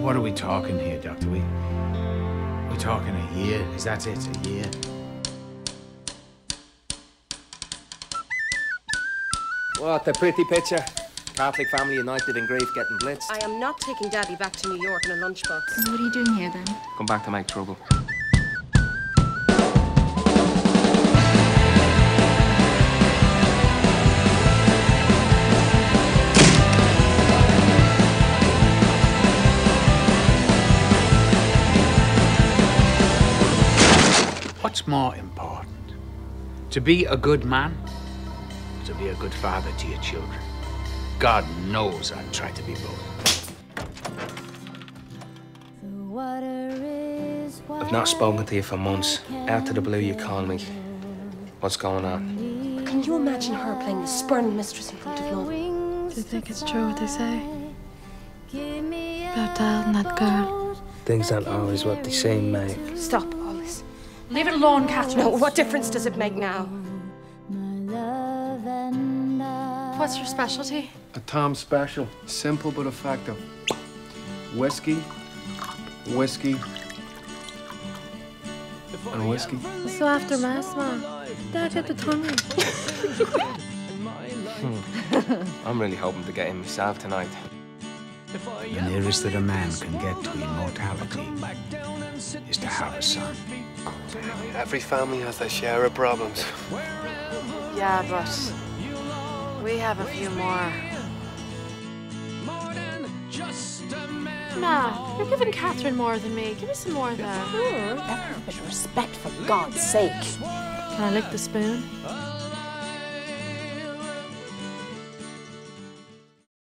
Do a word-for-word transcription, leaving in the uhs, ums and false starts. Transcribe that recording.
What are we talking here, Doctor? We... We're talking a year? Is that it, a year? What a pretty picture. Catholic family united in grief getting blitzed. I am not taking Daddy back to New York in a lunchbox. What are you doing here, then? Come back to make trouble. What's more important? To be a good man? To be a good father to your children? God knows I've tried to be both. I've not spoken to you for months. Out of the blue, you call me. What's going on? Can you imagine her playing the spurned mistress in front of love? Do you think it's true what they say? About Dad and that girl? Things aren't always what they seem, Meg. Stop all this. Leave it alone, Catherine. No, what difference does it make now? What's your specialty? A Tom special. Simple but effective. Whiskey, whiskey, and whiskey. So after Mass, Ma, Dad hit the tummy. I'm really hoping to get in myself tonight. The nearest that a man can get to immortality is to have a son. Every family has their share of problems. Yeah, but we have a few more. Ma, you're giving Catherine more than me. Give me some more there. Have a bit of respect, for God's sake. Can I lick the spoon?